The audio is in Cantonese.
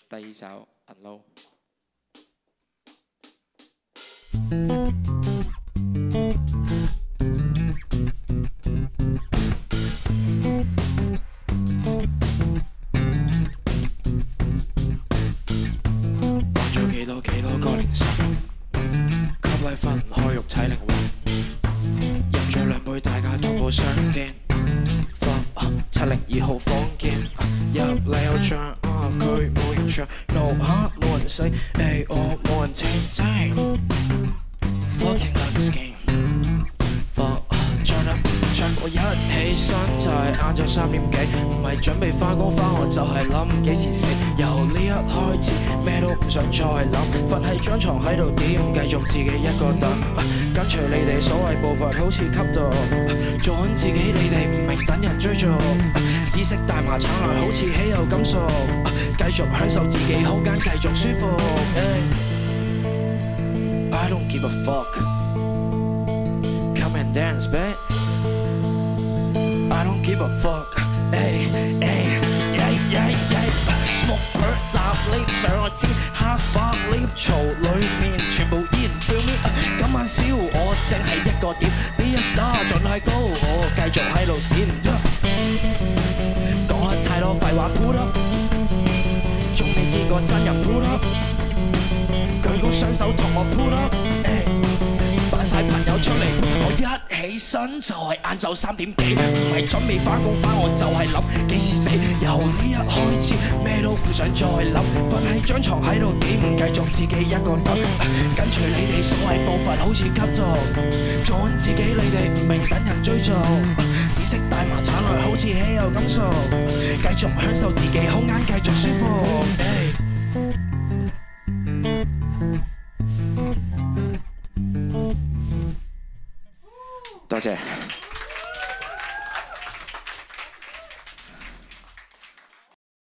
第二首銀撈。玩咗幾多個凌晨，吸禮分開肉體靈魂，飲咗2杯大家同步上電。702號房間，入嚟有唱，佢冇人唱 ，no 冇人識，我冇人聽聽。Fucking love this game，fuck turn up， 唱我一起身就係晏晝3點幾，唔係準備返工返學就係諗幾時死。由呢一開始咩都唔想再諗，瞓喺張床喺度點，繼續自己一個等。跟隨你哋所謂步伐好似吸毒，做緊自己你哋唔明等人追逐，紫色大麻橙來好似稀有金屬，繼續享受自己空間繼續舒服。I don't give a fuck， come and dance babe， I don't give a fuck。Smoke per 集 lift 上我知 ，house bar lift 槽裡面全部煙 feel me， 今晚燒我淨係一個點 ，be a star 盡係高，我繼續喺度閃。講得太多廢話 ，put up， 仲未見過真人 put up， 舉高雙手同我 put up， 擺晒朋友出嚟，我一起身就係晏晝3點幾，唔係準備返工返我就係諗幾時死。由呢一開始咩都唔想再諗，瞓喺張床喺度點，繼續自己一個等，跟隨你哋所謂步伐好似吸毒，做緊自己你哋唔明等人追逐，紫色大麻橙來好似稀有金屬，繼續享受自己空間繼續舒服。多謝。